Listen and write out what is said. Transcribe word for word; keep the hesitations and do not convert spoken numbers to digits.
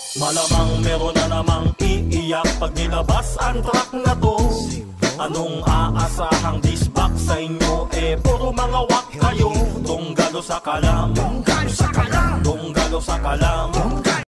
Malamang meron na namang iiyak pag nilabas ang track na to. Anong aasahang disbak sa inyo? Eh puro mga wak kayo. Donggalo sa kalam, Donggalo sa kalam, donggalo sa kalam.